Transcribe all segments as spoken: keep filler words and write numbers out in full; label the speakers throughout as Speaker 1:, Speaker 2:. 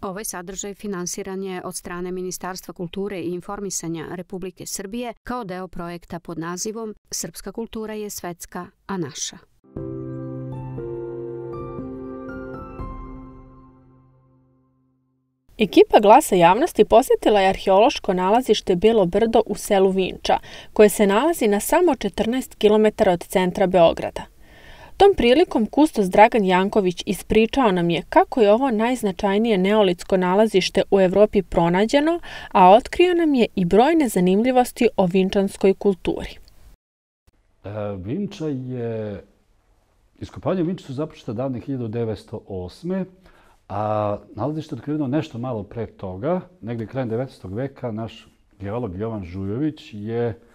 Speaker 1: Ovaj sadržaj finansiran je od strane Ministarstva kulture i informisanja Republike Srbije kao deo projekta pod nazivom Srpska kultura je svetska, a naša.
Speaker 2: Ekipa Glasa javnosti posjetila je arheološko nalazište Bilo brdo u selu Vinča, koje se nalazi na samo četrnaest kilometara od centra Beograda. Tom prilikom kustos Dragan Janković ispričao nam je kako je ovo najznačajnije neolitsko nalazište u Evropi pronađeno, a otkrio nam je i brojne zanimljivosti o vinčanskoj kulturi.
Speaker 3: E, Vinča je... Iskopavanje Vinče su započeta davne hiljadu devetsto osme. A nalazište je otkriveno nešto malo pre toga. Negdje krajem devetnaestog veka naš geolog Jovan Žujović je e,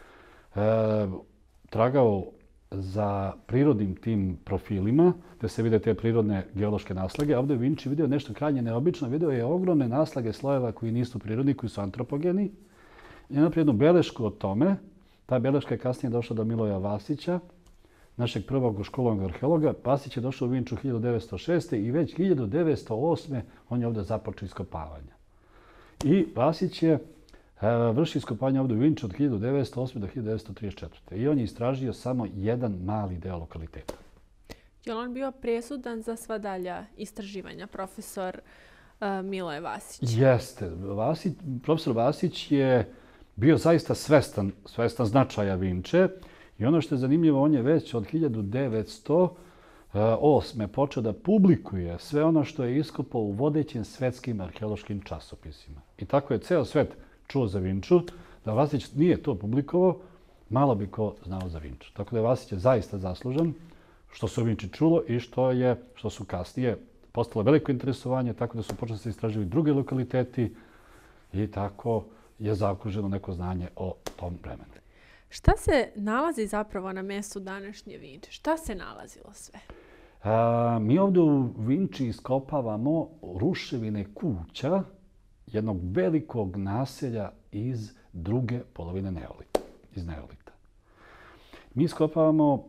Speaker 3: tragao za prirodnim tim profilima, gdje se vide te prirodne geološke naslage. A ovdje u Vinči vidio nešto krajnje neobično. Vidio je ogromne naslage slojeva koji nisu prirodni, koji su antropogeni. I napravio jednu belešku o tome. Ta beleška je kasnije došla do Miloja Vasića, našeg prvog školnog arheologa. Vasić je došao u Vinču hiljadu devetsto šeste. i već hiljadu devetsto osme. on je ovdje započeo iskopavanja. I Vasić je vrši iskopavanje ovdje u Vinču od hiljadu devetsto osme. do hiljadu devetsto trideset četvrte. I on je istražio samo jedan mali deo lokaliteta.
Speaker 2: Je li on bio presudan za sva dalja istraživanja, profesor uh, Miloje Vasić?
Speaker 3: Jeste. Vasić, profesor Vasić je bio zaista svestan, svestan značaja Vinče. I ono što je zanimljivo, on je već od hiljadu devetsto osme. počeo da publikuje sve ono što je iskopao u vodećim svetskim arheološkim časopisima. I tako je ceo svet čuo za Vinču. Da Vasić nije to publikovao, malo bi ko znao za Vinču. Tako da je Vasić je zaista zaslužan što se o Vinči čulo i što, je, što su kasnije postalo veliko interesovanje, tako da su počeli se istraživati drugi lokaliteti i tako je zaokruženo neko znanje o tom vremenu.
Speaker 2: Šta se nalazi zapravo na mjestu današnje Vinče? Šta se nalazilo sve?
Speaker 3: A, mi ovdje u Vinči iskopavamo ruševine kuća jednog velikog naselja iz druge polovine neolita, iz neolita. Mi iskopavamo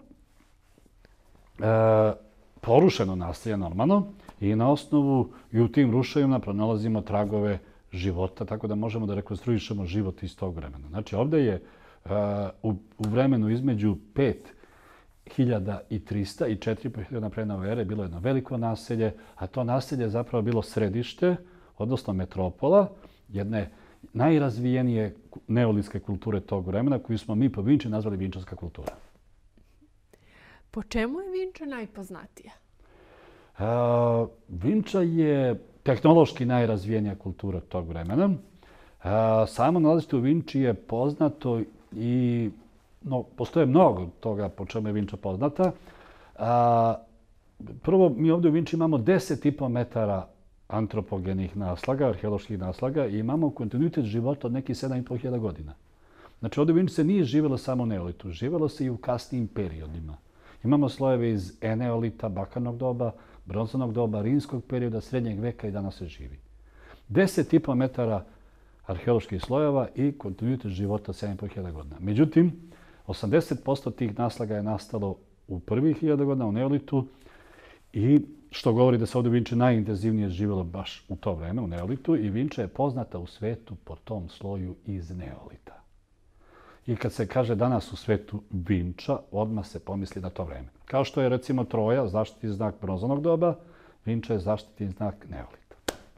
Speaker 3: e, porušeno naselje normalno i na osnovu i u tim ruševima pronalazimo tragove života, tako da možemo da rekonstruišemo život iz tog vremena. Znači ovdje je u, u vremenu između pet hiljada trista i četiri hiljade pre nove ere bilo jedno veliko naselje, a to naselje je zapravo bilo središte, odnosno metropola, jedne najrazvijenije neolitske kulture tog vremena, koju smo mi po Vinči nazvali vinčanska kultura.
Speaker 2: Po čemu je Vinča najpoznatija?
Speaker 3: A, Vinča je tehnološki najrazvijenija kultura tog vremena. A, samo nalazište u Vinči je poznato i no, postoje mnogo toga po čemu je Vinča poznata. A, prvo, mi ovdje u Vinči imamo deset i po metara antropogenih naslaga, arheoloških naslaga i imamo kontinuitet života od nekih sedam i po hiljada godina. Znači, ovdje u Vinči se nije živjelo samo u neolitu, živjelo se i u kasnijim periodima. Imamo slojeve iz eneolita, bakarnog doba, bronzanog doba, rimskog perioda, srednjeg veka i danas se živi. deset i po metara arheoloških slojeva i kontinuitet života sedam i po hiljada godina. Međutim, osamdeset posto tih naslaga je nastalo u prvih hiljada godina u neolitu i što govori da se ovdje u Vinči najintenzivnije živjelo baš u to vreme, u neolitu, i Vinča je poznata u svetu po tom sloju iz neolita. I kad se kaže danas u svetu Vinča, odmah se pomisli na to vreme. Kao što je recimo Troja, zaštitni znak bronzanog doba, Vinča je zaštitni znak neolita.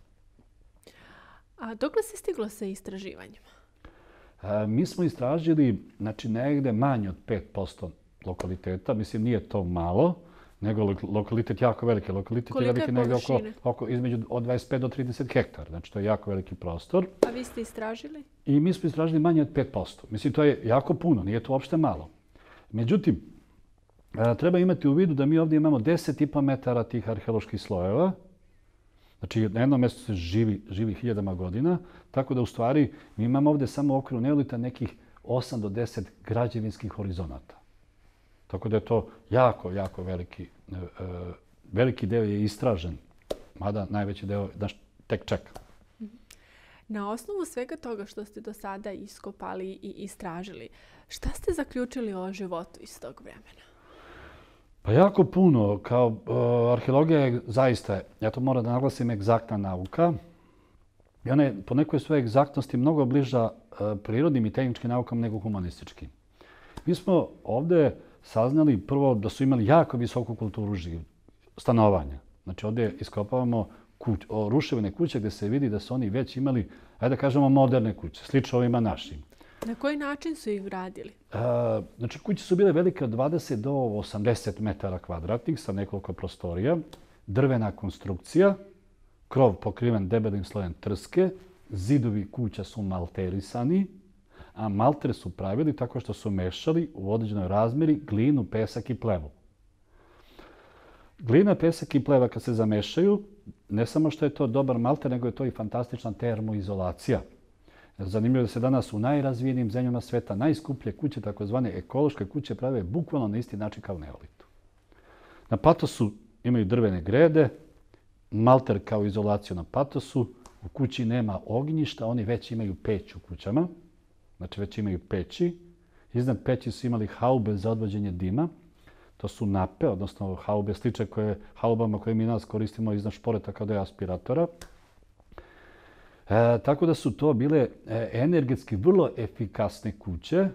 Speaker 2: A dokle se stiglo sa istraživanjima?
Speaker 3: E, mi smo istražili znači, negde manje od pet posto lokaliteta. Mislim, nije to malo, nego lokalitet jako veliki. Lokalitet
Speaker 2: Kolika
Speaker 3: je veliki negde oko,
Speaker 2: površine?
Speaker 3: oko između od dvadeset pet do trideset hektara. Znači, to je jako veliki prostor.
Speaker 2: A vi ste istražili?
Speaker 3: I mi smo istražili manje od pet posto. Mislim, to je jako puno, nije to uopšte malo. Međutim, e, treba imati u vidu da mi ovdje imamo deset i po metara tih arheoloških slojeva. Znači, na jednom mjestu se živi, živi hiljadama godina, tako da u stvari mi imamo ovdje samo u okviru neolita nekih osam do deset građevinskih horizonata. Tako da je to jako, jako veliki, e, veliki deo je istražen, mada najveći deo naš tek čeka.
Speaker 2: Na osnovu svega toga što ste do sada iskopali i istražili, šta ste zaključili o životu iz tog vremena?
Speaker 3: Pa jako puno. Kao uh, arheologija je zaista, ja to moram da naglasim, egzaktna nauka. I ona je po nekoj svojoj egzaktnosti mnogo bliža prirodnim i tehničkim naukama nego humanističkim. Mi smo ovdje saznali prvo da su imali jako visoku kulturu stanovanja. Znači ovdje iskopavamo kuć, o, ruševine kuće gdje se vidi da su oni već imali, ajde da kažemo, moderne kuće, slično ovima našim.
Speaker 2: Na koji način su ih gradili?
Speaker 3: A, znači kuće su bile velike od dvadeset do osamdeset metara kvadratnih sa nekoliko prostorija, drvena konstrukcija, krov pokriven debelim slojem trske, zidovi kuća su malterisani, a malter su pravili tako što su mešali u određenoj razmjeri glinu, pesak i plevu. Glina, pesak i pleva kad se zamešaju, ne samo što je to dobar malter, nego je to i fantastična termoizolacija. Zanimljivo je da se danas u najrazvijenijim zemljama sveta najskuplje kuće, takozvane ekološke kuće, prave bukvalno na isti način kao neolitu. Na patosu imaju drvene grede, malter kao izolaciju na patosu, u kući nema ognjišta, oni već imaju peć u kućama, znači već imaju peći. Iznad peći su imali haube za odvođenje dima, to su nape, odnosno haube sliče koje, haubama koje mi nas koristimo iznad šporeta kao da je aspiratora. E, tako da su to bile e, energetski vrlo efikasne kuće. E,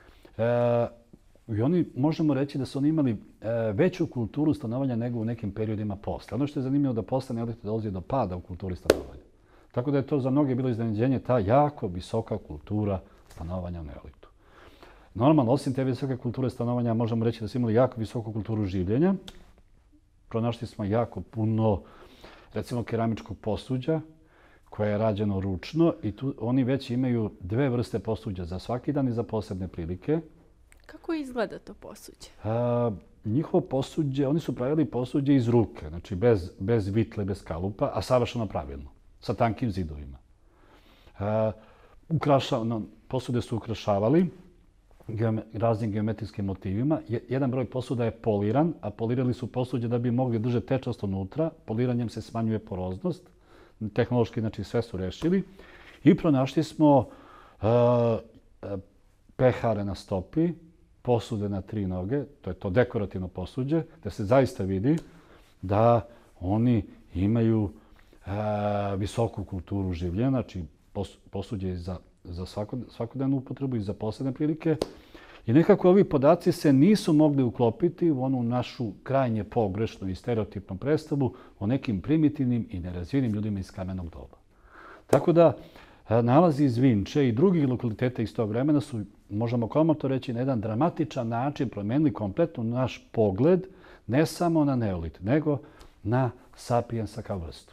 Speaker 3: I oni, možemo reći da su oni imali e, veću kulturu stanovanja nego u nekim periodima posle. Ono što je zanimljivo da posle neolita dolazi do pada u kulturi stanovanja. Tako da je to za mnoge bilo iznenađenje, ta jako visoka kultura stanovanja u neolitu. Normalno, osim te visoke kulture stanovanja, možemo reći da su imali jako visoku kulturu življenja. Pronašli smo jako puno, recimo, keramičkog posuđa, koje je rađeno ručno i tu oni već imaju dve vrste posuđa za svaki dan i za posebne prilike.
Speaker 2: Kako izgleda to posuđe?
Speaker 3: A, njihovo posuđe, oni su pravili posuđe iz ruke, znači bez, bez vitle, bez kalupa, a savršeno pravilno, sa tankim zidovima. A, ukraša, no, posude su ukrašavali geome, raznim geometrijskim motivima. Je, jedan broj posuda je poliran, a polirali su posuđe da bi mogli držati tečnost unutra. Poliranjem se smanjuje poroznost. Tehnološki, znači, sve su rešili. I pronašli smo uh, pehare na stopi, posude na tri noge, to je to dekorativno posuđe, da se zaista vidi da oni imaju uh, visoku kulturu življenja, znači posuđe za, za svakodnevnu upotrebu i za posebne prilike. I nekako ovi podaci se nisu mogli uklopiti u onu našu krajnje pogrešnu i stereotipnu predstavu o nekim primitivnim i nerazvijenim ljudima iz kamenog doba. Tako da nalazi iz Vinče i drugih lokaliteta iz tog vremena su, možemo komotno reći, na jedan dramatičan način promenili kompletno naš pogled ne samo na neolit, nego na sapiensa kao vrstu.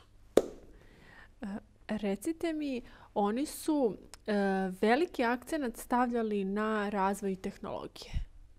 Speaker 2: Recite mi, oni su e, veliki akcenat stavljali na razvoj tehnologije.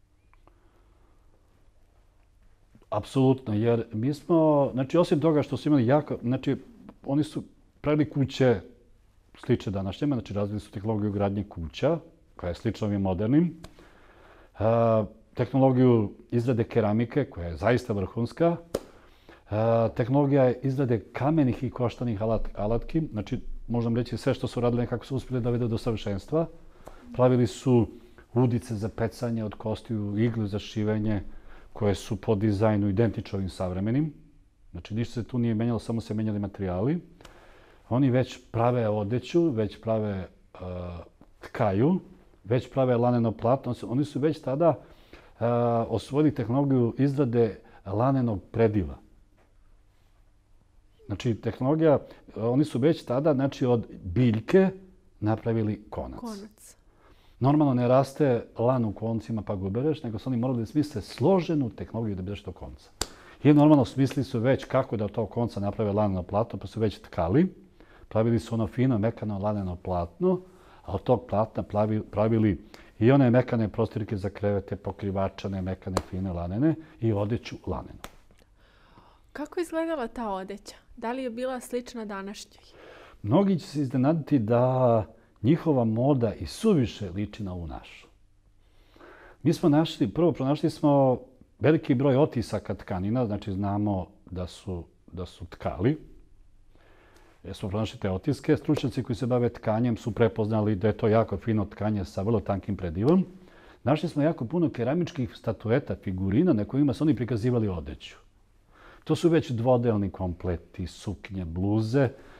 Speaker 3: Apsolutno, jer mi smo, znači osim toga što su imali jako, znači oni su pravili kuće slične današnjima, znači razvili su tehnologiju gradnje kuća, koja je slična ovim modernim, e, tehnologiju izrade keramike, koja je zaista vrhunska, e, tehnologija izrade kamenih i koštanih alat, alatki, znači možem reći sve što su radili, nekako su uspjeli da vedu do savršenstva. Pravili su udice za pecanje od kostiju, iglu za šivenje, koje su po dizajnu identični ovim savremenim. Znači ništa se tu nije menjalo, samo se menjali materijali. Oni već prave odeću, već prave uh, tkaju, već prave laneno platno. Oni su već tada uh, osvojili tehnologiju izrade lanenog prediva. Znači, tehnologija, oni su već tada, znači, od biljke napravili konac.
Speaker 2: Konac.
Speaker 3: Normalno ne raste lan u koncima pa ga ubereš, nego su oni morali da smisle složenu tehnologiju da bi došli do konca. I normalno smislili su već kako da od tog konca naprave laneno platno, pa su već tkali. Pravili su ono fino, mekano laneno platno, a od tog platna pravili i one mekane prostirke za krevete, pokrivačane, mekane, fine lanene i odeću lanenu.
Speaker 2: Kako je izgledala ta odeća? Da li je bila slična današnjoj?
Speaker 3: Mnogi će se iznenaditi da njihova moda i suviše liči na ovu našu. Mi smo našli, prvo pronašli smo veliki broj otisaka tkanina, znači znamo da su, da su tkali. Jer smo pronašli te otiske. Stručnjaci koji se bave tkanjem su prepoznali da je to jako fino tkanje sa vrlo tankim predivom. Našli smo jako puno keramičkih statueta, figurina na kojima su oni prikazivali odeću. To su već dvodelni kompleti, suknje, bluze.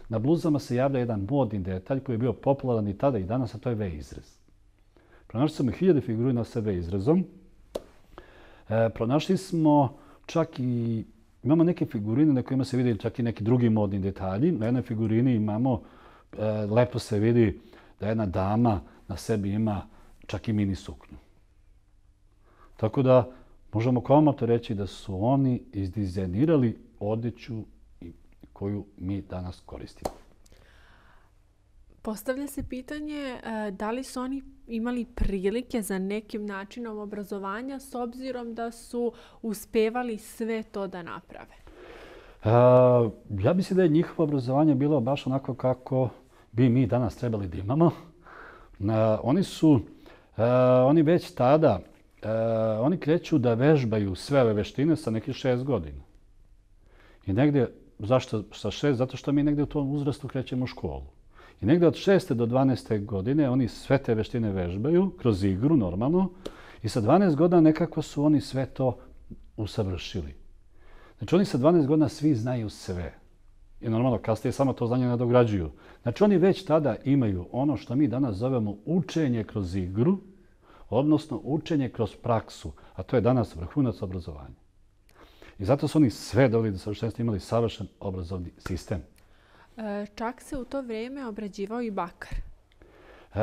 Speaker 3: na bluzama se javlja jedan modni detalj koji je bio popularan i tada i danas, a to je V izrez. Pronašli smo hiljade figurina sa V izrezom. E, pronašli smo čak i, imamo neke figurine na kojima se vidi čak i neki drugi modni detalji. Na jednoj figurini imamo, e, lepo se vidi da jedna dama na sebi ima čak i mini suknju. Tako da možemo komotno reći da su oni izdizajnirali odeću koju mi danas koristimo.
Speaker 2: Postavlja se pitanje da li su oni imali prilike za nekim načinom obrazovanja s obzirom da su uspevali sve to da naprave?
Speaker 3: Uh, ja mislim da je njihovo obrazovanje bilo baš onako kako bi mi danas trebali da imamo. Uh, oni su, uh, oni već tada, uh, oni kreću da vežbaju sve ove veštine sa nekih šest godina. I negdje, zašto sa šest? Zato što mi negdje u tom uzrastu krećemo u školu. I negdje od šeste do dvanaeste godine oni sve te veštine vežbaju kroz igru normalno i sa dvanaest godina nekako su oni sve to usavršili. Znači oni sa dvanaest godina svi znaju sve. I normalno kasnije samo to znanje nadograđuju. Znači oni već tada imaju ono što mi danas zovemo učenje kroz igru, odnosno učenje kroz praksu, a to je danas vrhunac obrazovanja. I zato su oni sve doveli do savršenstva, imali savršen obrazovni sistem.
Speaker 2: Čak se u to vrijeme obrađivao i bakar.
Speaker 3: E,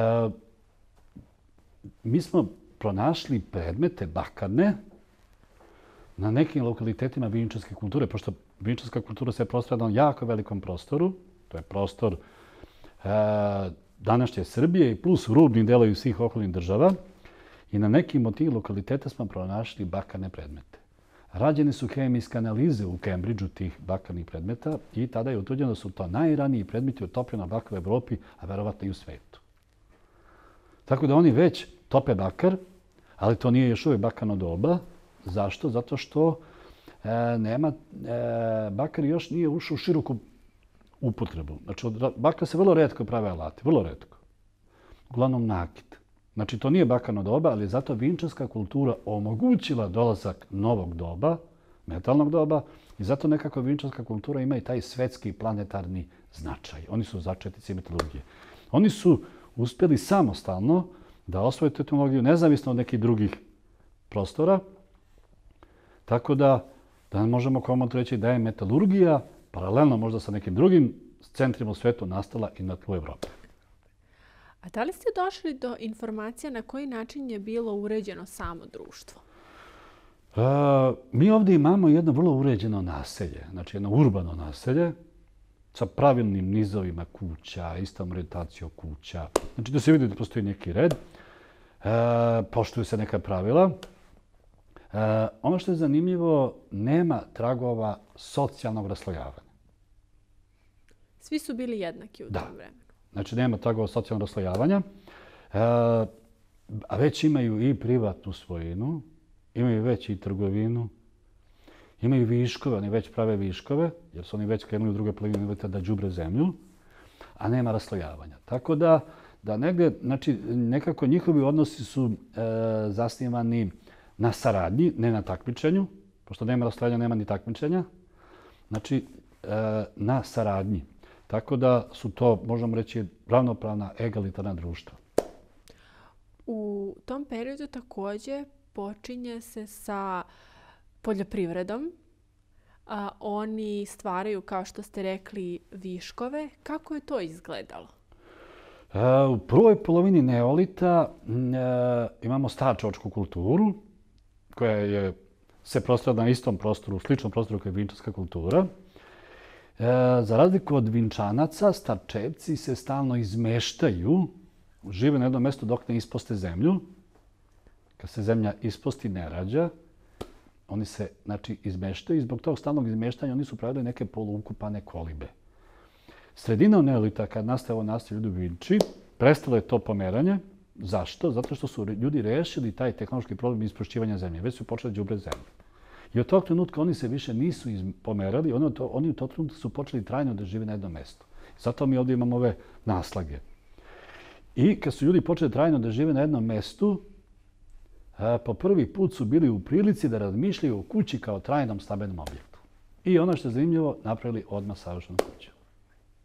Speaker 3: mi smo pronašli predmete bakarne na nekim lokalitetima vinčanske kulture, pošto vinčanska kultura se prostora na jako velikom prostoru. To je prostor e, današnje Srbije i plus rubni delovi svih okolnih država. I na nekim od tih lokaliteta smo pronašli bakarne predmete. Rađene su hemijske analize u Cambridgeu tih bakarnih predmeta i tada je utvrđeno da su to najraniji predmeti utopljena bakar u Evropi, a verovatno i u svetu. Tako da oni već tope bakar, ali to nije još uvijek bakarno doba. Zašto? Zato što e, nema, e, bakar još nije ušao u široku upotrebu. Znači, od bakra se vrlo retko prave alati, vrlo retko. Uglavnom nakit. Znači, to nije bakarno doba, ali zato vinčanska kultura omogućila dolazak novog doba, metalnog doba, i zato nekako vinčanska kultura ima i taj svetski planetarni značaj. Oni su začetnici metalurgije. Oni su uspjeli samostalno da osvoje tehnologiju nezavisno od nekih drugih prostora, tako da, da možemo komotno reći da je metalurgija paralelno možda sa nekim drugim centrima u svijetu nastala i na tlu Evrope.
Speaker 2: A da li ste došli do informacija na koji način je bilo uređeno samo društvo?
Speaker 3: E, mi ovdje imamo jedno vrlo uređeno naselje, znači jedno urbano naselje sa pravilnim nizovima kuća, istom orijentacijom kuća. Znači da se vidi da postoji neki red, e, poštuju se neka pravila. E, ono što je zanimljivo, nema tragova socijalnog raslojavanja.
Speaker 2: Svi su bili jednaki u
Speaker 3: da.
Speaker 2: tom vremenu.
Speaker 3: Znači, nema tragova socijalnog raslojavanja, e, a već imaju i privatnu svojinu, imaju već i trgovinu, imaju viškove, oni već prave viškove, jer su oni već krenuli u druge plemenite da đubre zemlju, a nema raslojavanja. Tako da, da negdje, znači, nekako njihovi odnosi su e, zasnivani na saradnji, ne na takmičenju, pošto nema raslojavanja, nema ni takmičenja, znači, e, na saradnji. Tako da su to, možemo reći, ravnopravna, egalitarna društva.
Speaker 2: U tom periodu također počinje se sa poljoprivredom. A oni stvaraju, kao što ste rekli, viškove. Kako je to izgledalo?
Speaker 3: E, u prvoj polovini neolita e, imamo starčevačku kulturu, koja je, se prostora na istom prostoru, sličnom prostoru kao je vinčanska kultura. E, za razliku od vinčanaca, starčevci se stalno izmeštaju, žive na jednom mjestu dok ne isposte zemlju. Kad se zemlja isposti, ne rađa, oni se, znači, izmeštaju i zbog tog stalnog izmeštanja oni su pravili neke poluukupane kolibe. Sredinom neolita, kad nastaje ovo nastaje ljudi u Vinči, prestalo je to pomeranje. Zašto? Zato što su ljudi rešili taj tehnološki problem isprošćivanja zemlje. Već su počeli đubre zemlju. I od tog trenutka oni se više nisu pomerali, oni, to, oni u tog trenutka su počeli trajno da žive na jednom mjestu. Zato mi ovdje imamo ove naslage. I kad su ljudi počeli trajno da žive na jednom mjestu, po prvi put su bili u prilici da razmišljaju o kući kao trajnom stambenom objektu. I ono što je zanimljivo, napravili odmah savršenu kuću.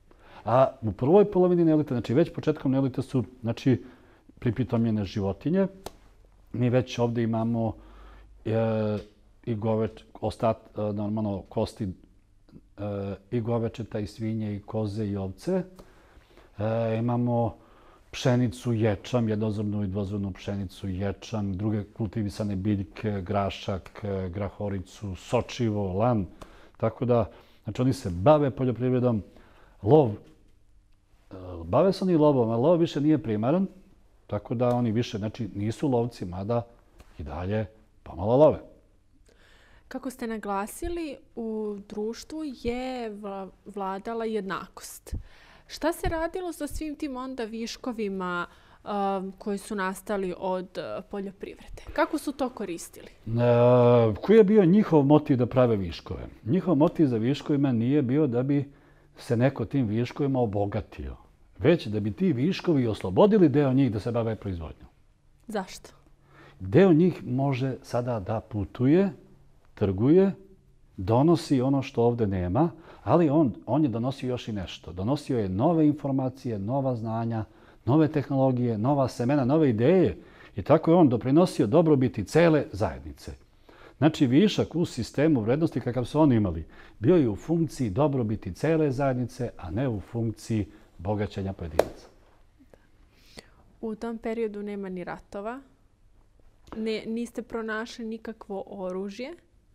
Speaker 3: A u prvoj polovini neolita, znači već početkom neolita su znači, pripitomljene životinje. Mi već ovdje imamo e, i goveč, ostat, e, normalno kosti e, i govečeta, i svinje, i koze, i ovce. E, imamo pšenicu, ječam, jednozornu i dvozornu pšenicu, ječam, druge kultivisane biljke, grašak, grahoricu, sočivo, lan. Tako da, znači oni se bave poljoprivredom. Lov, bave se oni lovom, a lov više nije primaran, tako da oni više, znači nisu lovci, mada i dalje pomalo love.
Speaker 2: Kako ste naglasili, u društvu je vladala jednakost. Šta se radilo sa svim tim onda viškovima uh, koji su nastali od uh, poljoprivrede? Kako su to koristili?
Speaker 3: E, koji je bio njihov motiv da prave viškove? Njihov motiv za viškovima nije bio da bi se neko tim viškovima obogatio, već da bi ti viškovi oslobodili deo njih da se bave proizvodnjom.
Speaker 2: Zašto?
Speaker 3: Deo njih može sada da putuje, trguje, donosi ono što ovdje nema, ali on, on je donosio još i nešto. Donosio je nove informacije, nova znanja, nove tehnologije, nova semena, nove ideje. I tako je on doprinosio dobrobiti cele zajednice. Znači, višak u sistemu vrednosti kakav su oni imali bio je u funkciji dobrobiti cele zajednice, a ne u funkciji bogaćenja pojedinaca.
Speaker 2: U tom periodu nema ni ratova. Ne, niste pronašli nikakvo oružje?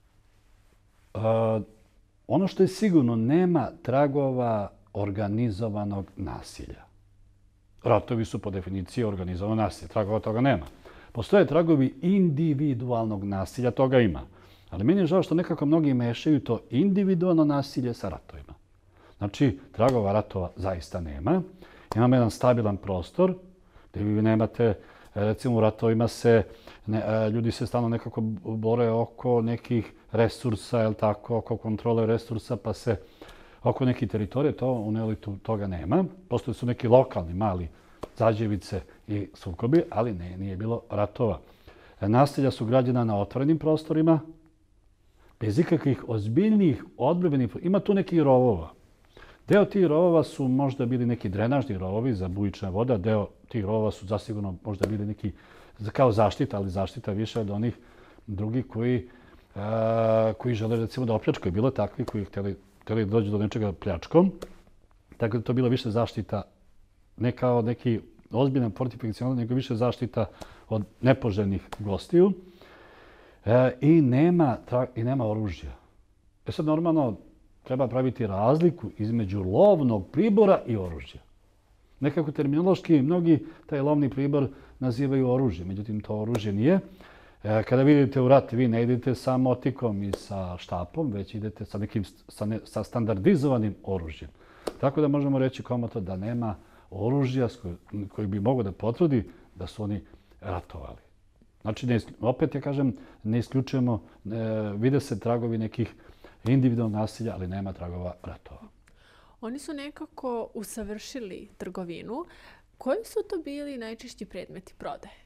Speaker 3: Uh, ono što je sigurno, nema tragova organizovanog nasilja. Ratovi su po definiciji organizovano nasilje. Tragova toga nema. Postoje tragovi individualnog nasilja, toga ima. Ali meni je žao što nekako mnogi mešaju to individualno nasilje sa ratovima. Znači, tragova ratova zaista nema. Imamo jedan stabilan prostor gdje vi nemate, recimo u ratovima se, ne, ljudi se stalno nekako bore oko nekih resursa, jel tako, oko kontrole resursa, pa se oko nekih teritorije, to u neolitu toga nema. Postoje su neki lokalni, mali zađevice i sukobi, ali ne, nije bilo ratova. Naselja su građena na otvorenim prostorima, bez ikakvih ozbiljnih odbrambenih. Ima tu nekih rovova. Deo tih rovova su možda bili neki drenažni rovovi za bujična voda, deo tih rovova su zasigurno možda bili neki kao zaštita, ali zaštita više od onih drugih koji, a, koji žele recimo da opljačkaju. Bilo je takvi koji htjeli, htjeli dođu do nečega pljačkom. Tako da to bila više zaštita, ne kao neki ozbiljan fortifikacion, nego više zaštita od nepoželjnih gostiju. E, i, nema, I nema oružja. E sad normalno treba praviti razliku između lovnog pribora i oružja. Nekako terminološki mnogi taj lovni pribor nazivaju oružje, međutim to oružje nije. E, kada vidite u rat, vi ne idete sa motikom i sa štapom, već idete sa nekim sa, ne, sa standardizovanim oružjem. Tako da možemo reći komotno da nema oružja koji, koji bi mogo da potvrdi da su oni ratovali. Znači, ne, opet ja kažem, ne isključujemo, e, vide se tragovi nekih individualnog nasilja, ali nema tragova ratova.
Speaker 2: Oni su nekako usavršili trgovinu. Koji su to bili najčešći predmeti prodaje?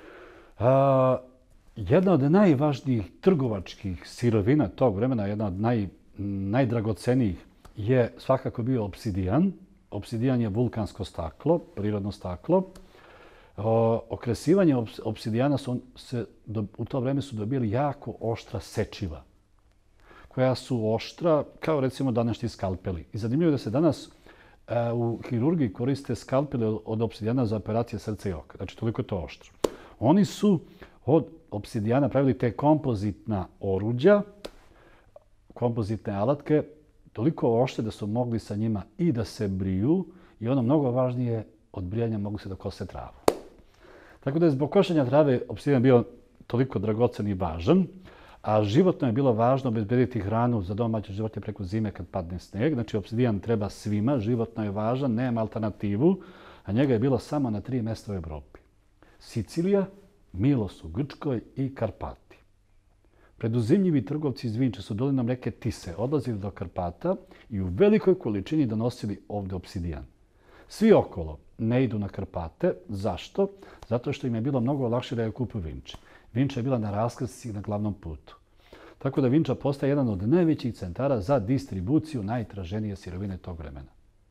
Speaker 3: A, jedna od najvažnijih trgovačkih sirovina tog vremena, jedna od naj, najdragocenijih, je svakako bio obsidijan. Obsidijan je vulkansko staklo, prirodno staklo. O, okresivanje obsidijana su se, do, u to vreme su dobili jako oštra sečiva, koja su oštra, kao recimo današnji skalpeli. I zanimljivo je da se danas e, u hirurgiji koriste skalpeli od, od obsidijana za operacije srca i oka. Znači, toliko je to oštro. Oni su od obsidijana pravili te kompozitna oruđa, kompozitne alatke, toliko oštre da su mogli sa njima i da se briju i ono mnogo važnije, od brijanja mogu se da kose travu. Tako da je zbog košenja trave obsidijan bio toliko dragocen i važan, a životno je bilo važno obezbediti hranu za domaće životinje preko zime kad padne sneg. Znači, obsidijan treba svima, životno je važan, nema alternativu, a njega je bilo samo na tri mjesta u Evropi. Sicilija, Milos u Grčkoj i Karpati. Preduzimljivi trgovci iz Vinče su dolinom reke Tise odlazili do Karpata i u velikoj količini donosili ovdje obsidijan. Svi okolo ne idu na Karpate. Zašto? Zato što im je bilo mnogo lakše da je kupuju Vinče. Vinča je bila na raskrsnici na glavnom putu. Tako da Vinča postaje jedan od najvećih centara za distribuciju najtraženije sirovine tog vremena.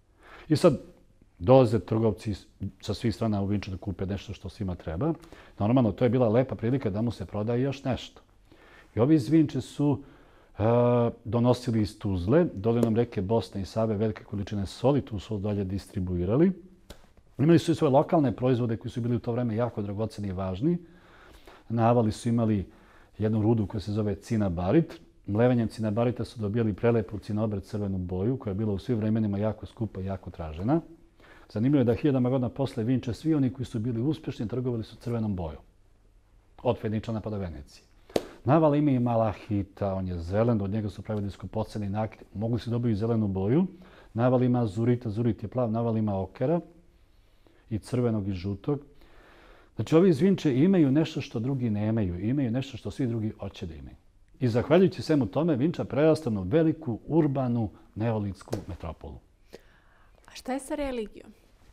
Speaker 3: I sad dolaze trgovci sa svih strana u Vinču da kupe nešto što svima treba. Normalno, to je bila lepa prilika da mu se prodaje još nešto. I ovi iz Vinče su uh, donosili iz Tuzle, dolinom reke Bosne i Save velike količine soli, tu su dalje distribuirali. Imali su i svoje lokalne proizvode koji su bili u to vreme jako dragoceni i važni. Na Avali su imali jednu rudu koja se zove cinabarit. Mlevenjem cinabarita su dobijali prelepu cinobret crvenu boju, koja je bila u svim vremenima jako skupa i jako tražena. Zanimljivo je da hiljadama godina posle Vinče svi oni koji su bili uspješni trgovali su crvenom bojom. Od Feničana pa do Venecije. Na Avali ima i malahita, on je zelen, od njega su pravili skupoceni nakit. Mogli su dobiti zelenu boju. Na Avali ima azurita, azurit je plav, na Avali ima okera i crvenog i žutog. Znači, ovi iz Vinče imaju nešto što drugi nemaju. Imaju nešto što svi drugi hoće da imaju. I zahvaljujući svemu tome, Vinča prerasta u veliku, urbanu, neolitsku metropolu.
Speaker 2: A šta je sa religijom?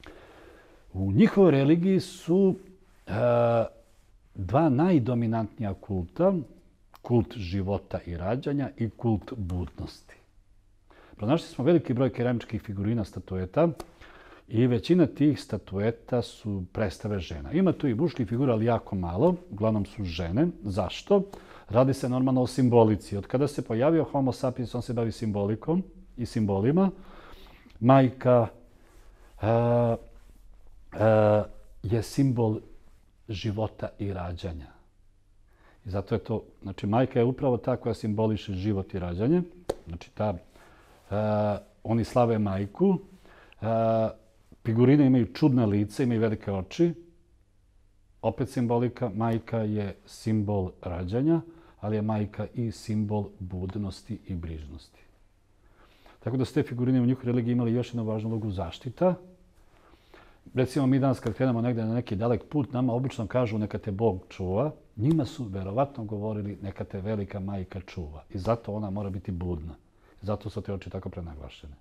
Speaker 3: U njihovoj religiji su e, dva najdominantnija kulta. Kult života i rađanja i kult budnosti. Pronašli smo veliki broj keramičkih figurina, statueta. I većina tih statueta su predstave žena. Ima tu i muških figura, ali jako malo. Uglavnom su žene. Zašto? Radi se normalno o simbolici. Od kada se pojavio Homo sapiens, on se bavi simbolikom i simbolima. Majka uh, uh, je simbol života i rađanja. I zato je to, znači majka je upravo ta koja simboliše život i rađanje. Znači ta, uh, oni slave majku. Uh, Figurine imaju čudna lica, imaju velike oči. Opet simbolika. Majka je simbol rađanja, ali je majka i simbol budnosti i brižnosti. Tako da su te figurine u njihovoj religiji imali još jednu važnu ulogu zaštita. Recimo, mi danas kad krenemo negdje na neki dalek put, nama obično kažu neka te Bog čuva. Njima su verovatno govorili neka te velika majka čuva. I zato ona mora biti budna. Zato su te oči tako prenaglašene.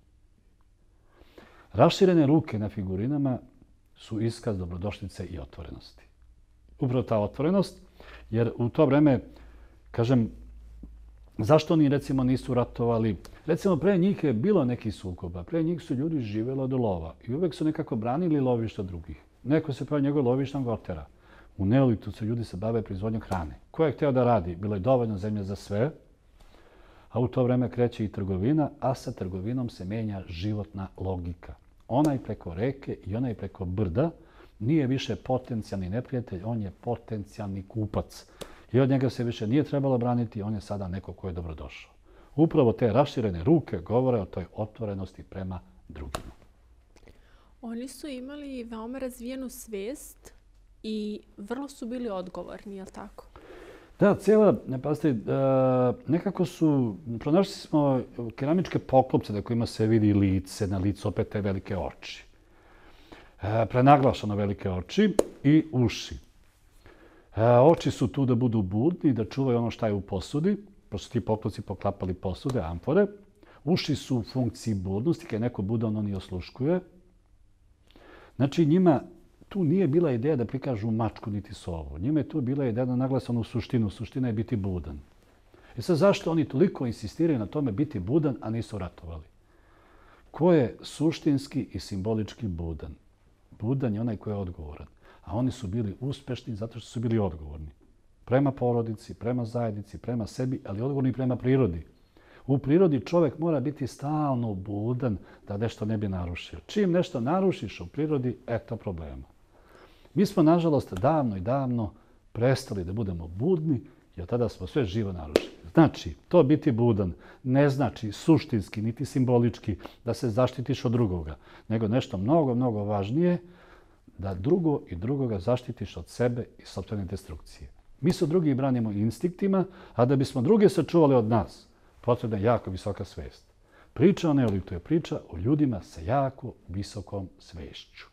Speaker 3: Raširene ruke na figurinama su iskaz dobrodošlice i otvorenosti. Upravo ta otvorenost, jer u to vreme, kažem, zašto oni recimo nisu ratovali? Recimo, pre njih je bilo nekih sukoba, pre njih su ljudi živjeli od lova i uvek su nekako branili lovišta drugih. Neko se pravi njegov lovišta gotera. U neolitu se ljudi se bave proizvodnjom hrane. Ko je hteo da radi? Bilo je dovoljno zemlje za sve, a u to vreme kreće i trgovina, a sa trgovinom se menja životna logika. Onaj preko reke i onaj preko brda nije više potencijalni neprijatelj, on je potencijalni kupac. I od njega se više nije trebalo braniti, on je sada neko ko je dobrodošao. Upravo te raširene ruke govore o toj otvorenosti prema drugima.
Speaker 2: Oni su imali veoma razvijenu svest i vrlo su bili odgovorni, je li tako?
Speaker 3: Da, cijela, ne pazite, nekako su, pronašli smo keramičke poklopce na kojima se vidi lice, na licu opet te velike oči. Prenaglašano velike oči i uši. Oči su tu da budu budni, da čuvaju ono šta je u posudi, pošto ti poklopci poklapali posude, amfore. Uši su u funkciji budnosti, kad neko bude, ono ni osluškuje. Znači, njima tu nije bila ideja da prikažu mačku niti sovu. Njima je tu bila ideja da naglase onu suštinu. Suština je biti budan. I sad zašto oni toliko insistiraju na tome biti budan, a nisu ratovali? Ko je suštinski i simbolički budan? Budan je onaj ko je odgovoran. A oni su bili uspešni zato što su bili odgovorni. Prema porodici, prema zajednici, prema sebi, ali odgovorni prema prirodi. U prirodi čovjek mora biti stalno budan da nešto ne bi narušio. Čim nešto narušiš u prirodi, eto problema. Mi smo, nažalost, davno i davno prestali da budemo budni i od tada smo sve živo narušili. Znači, to biti budan ne znači suštinski niti simbolički da se zaštitiš od drugoga, nego nešto mnogo, mnogo važnije da drugo i drugoga zaštitiš od sebe i sopstvene destrukcije. Mi se drugi branimo instinktima, a da bismo druge sačuvali od nas, potrebna je jako visoka svest. Priča o neolitu je priča o ljudima sa jako visokom svešću.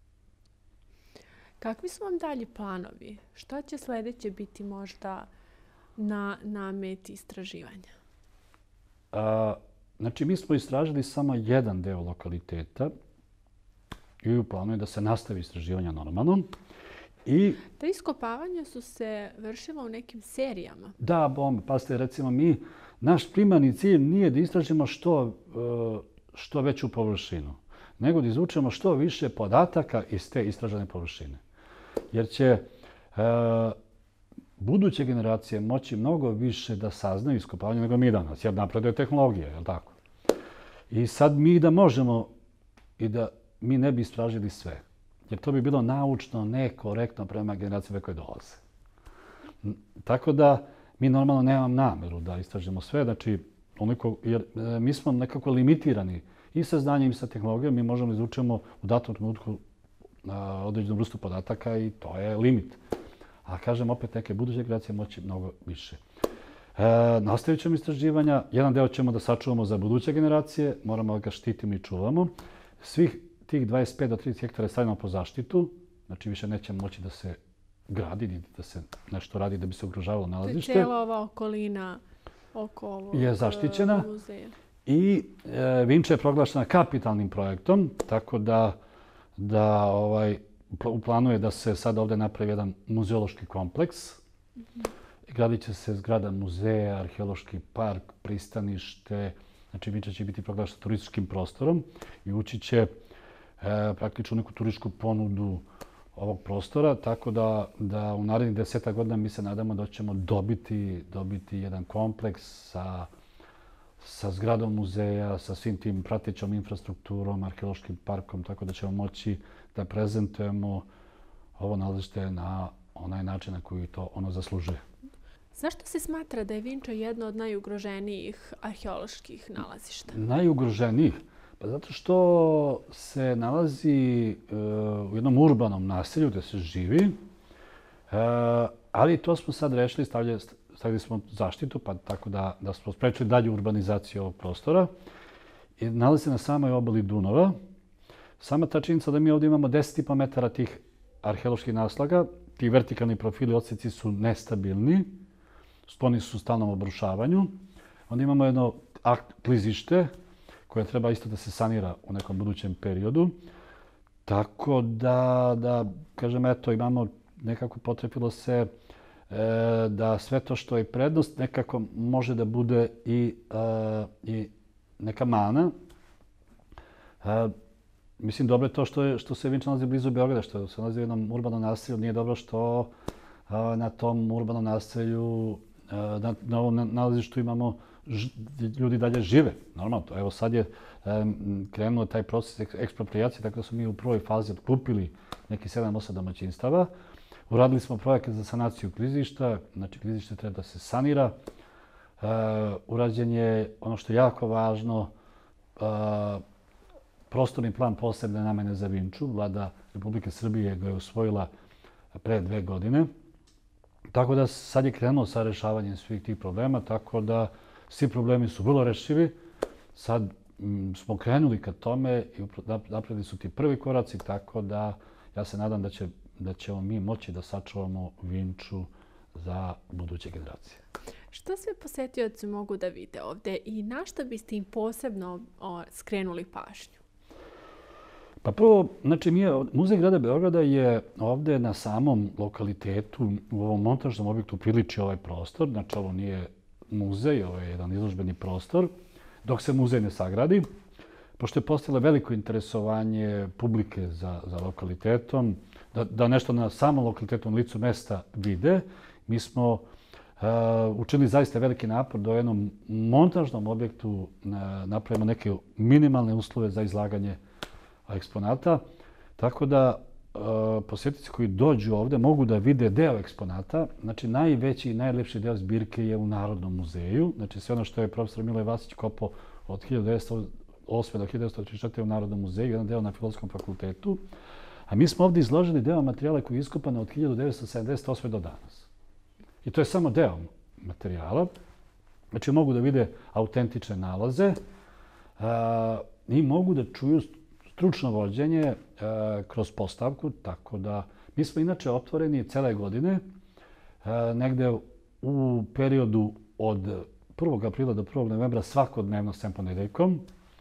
Speaker 2: Kakvi su vam dalji planovi? Šta će sljedeće biti možda na, na meti istraživanja?
Speaker 3: A, znači, mi smo istražili samo jedan deo lokaliteta i u planu je da se nastavi istraživanja normalno. I
Speaker 2: ta iskopavanja su se vršila u nekim serijama.
Speaker 3: Da, bom, pasite, recimo mi, naš primarni cilj nije da istražimo što, što veću površinu, nego da izvučemo što više podataka iz te istražene površine. Jer će e, buduće generacije moći mnogo više da saznaju iskopavanje nego mi danas, jer napreduje tehnologija, je li tako? I sad mi da možemo i da mi ne bi istražili sve, jer to bi bilo naučno nekorektno prema generacijama koje dolaze. Tako da mi normalno nemam nameru da istražimo sve, znači, onoliko, jer e, mi smo nekako limitirani i sa znanjem i sa tehnologijom, mi možemo izvučemo u datom trenutku a, određenu vrstu podataka i to je limit. A kažem, opet neke buduće generacije moći mnogo više. E, nastavit ćemo istraživanja. Jedan deo ćemo da sačuvamo za buduće generacije. Moramo da ga štitimo i čuvamo. Svih tih dvadeset pet do trideset hektara stavimo po zaštitu. Znači, više neće moći da se gradi, niti da se nešto radi da bi se ugrožavalo nalazište.
Speaker 2: Cijela ova okolina oko ovog
Speaker 3: je zaštićena.
Speaker 2: Muzeja.
Speaker 3: I e, Vinča je proglašena kapitalnim projektom, tako da, da ovaj, u planu je da se sad ovdje napravi jedan muzeološki kompleks. Mm-hmm. Gradit će se zgrada muzeja, arheološki park, pristanište. Znači, Vinča će biti proglašena turističkim prostorom i ući će e, praktično neku turističku ponudu ovog prostora, tako da, da u narednih deseta godina mi se nadamo da ćemo dobiti, dobiti jedan kompleks sa, sa zgradom muzeja, sa svim tim pratećom infrastrukturom, arheološkim parkom, tako da ćemo moći da prezentujemo ovo nalazište na onaj način na koji to ono zaslužuje.
Speaker 2: Zašto se smatra da je Vinča jedno od najugroženijih arheoloških nalazišta?
Speaker 3: Najugroženijih? Pa zato što se nalazi uh, u jednom urbanom naselju gdje se živi, uh, ali to smo sad rešili, stavljali, stavili smo zaštitu, pa tako da, da smo sprečili dalju urbanizaciju ovog prostora. I nalazi se na samoj obali Dunava. Sama ta činjenica da mi ovdje imamo deset i po metara tih arheoloških naslaga, ti vertikalni profili odsjeci su nestabilni, skloni su stalnom obrušavanju. Onda imamo jedno klizište, koje treba isto da se sanira u nekom budućem periodu. Tako da, da kažem, eto, imamo nekako potrefilo se e, da sve to što je prednost nekako može da bude i, e, i neka mana. E, mislim, dobro je to što, je, što se Vinča nalazi blizu Beograda, što se nalazi u jednom urbanom naselju. Nije dobro što e, na tom urbanom naselju, e, na, na ovom nalazištu imamo ljudi dalje žive. Normalno to. Evo sad je um, krenuo taj proces ekspropriacije, tako da smo mi u prvoj fazi otkupili neki sedam osam domaćinstava. Uradili smo projekat za sanaciju klizišta, znači klizište treba da se sanira. Uh, urađen je ono što je jako važno, uh, prostorni plan posebne namene za Vinču. Vlada Republike Srbije ga je usvojila pre dve godine. Tako da sad je krenuo sa rešavanjem svih tih problema, tako da svi problemi su vrlo rešivi. Sad m, smo krenuli ka tome i napravili su ti prvi koraci, tako da ja se nadam da, će, da ćemo mi moći da sačuvamo Vinču za buduće generacije.
Speaker 2: Što sve posetioci mogu da vide ovdje i na što biste im posebno o, skrenuli pažnju?
Speaker 3: Pa prvo, znači, mi je, Muzej grada Beograda je ovdje na samom lokalitetu, u ovom montažnom objektu priliči ovaj prostor. Znači, ovo nije muzej, ovo je jedan izložbeni prostor, dok se muzej ne sagradi. Pošto je postalo veliko interesovanje publike za, za lokalitetom, da, da nešto na samom lokalitetom licu mesta vide, mi smo uh, učinili zaista veliki napor da u jednom montažnom objektu uh, napravimo neke minimalne uslove za izlaganje eksponata. Tako da uh, posjetitelji koji dođu ovdje mogu da vide deo eksponata. Znači, najveći i najlepši deo zbirke je u Narodnom muzeju. Znači, sve ono što je profesor Miloje Vasić kopao od hiljadu devetsto osme do hiljadu devetsto trideset četvrte u Narodnom muzeju, jedan deo na Filozofskom fakultetu. A mi smo ovdje izložili deo materijala koji je iskopan od hiljadu devetsto sedamdeset osme do danas. I to je samo deo materijala. Znači, mogu da vide autentične nalaze uh, i mogu da čuju stručno vođenje e, kroz postavku, tako da mi smo inače otvoreni cele godine, e, negde u periodu od prvog aprila do prvog novembra svakodnevno sem ponedeljkom. E,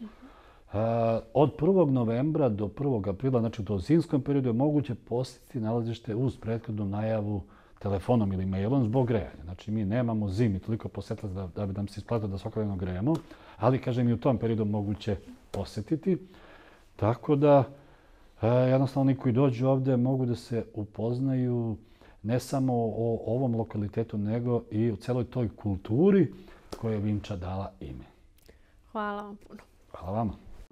Speaker 3: od prvog novembra do prvog aprila, znači u to zimskom periodu, je moguće posjetiti nalazište uz prethodnu najavu telefonom ili mailom zbog grejanja. Znači, mi nemamo zimi toliko posjetila da, da bi nam se isplatilo da svakodnevno grejemo, ali, kažem, i u tom periodu moguće posjetiti. Tako da jednostavno oni koji dođu ovde mogu da se upoznaju ne samo o ovom lokalitetu, nego i o celoj toj kulturi koja je Vinča dala ime.
Speaker 2: Hvala vam puno.
Speaker 3: Hvala vama.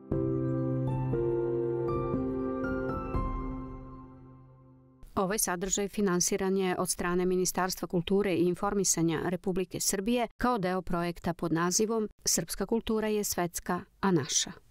Speaker 1: Ovaj sadržaj finansiran je od strane Ministarstva kulture i informisanja Republike Srbije kao deo projekta pod nazivom Srpska kultura je svetska, a naša.